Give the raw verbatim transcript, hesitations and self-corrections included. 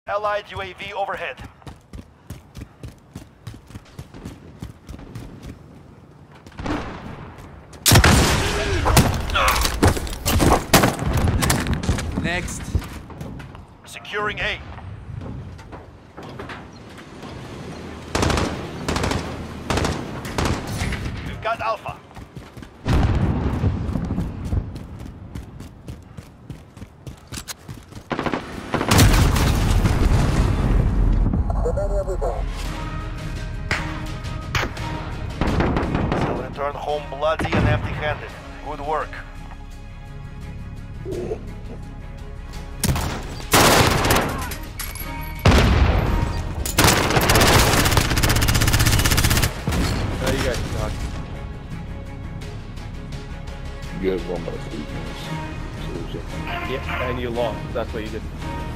Allied U A V overhead. Next. Securing A. We've got Alpha. So return home bloody and empty-handed. Good work. Now you guys can talk. You guys won by three points. So it was a- Yeah, and you lost. That's what you did.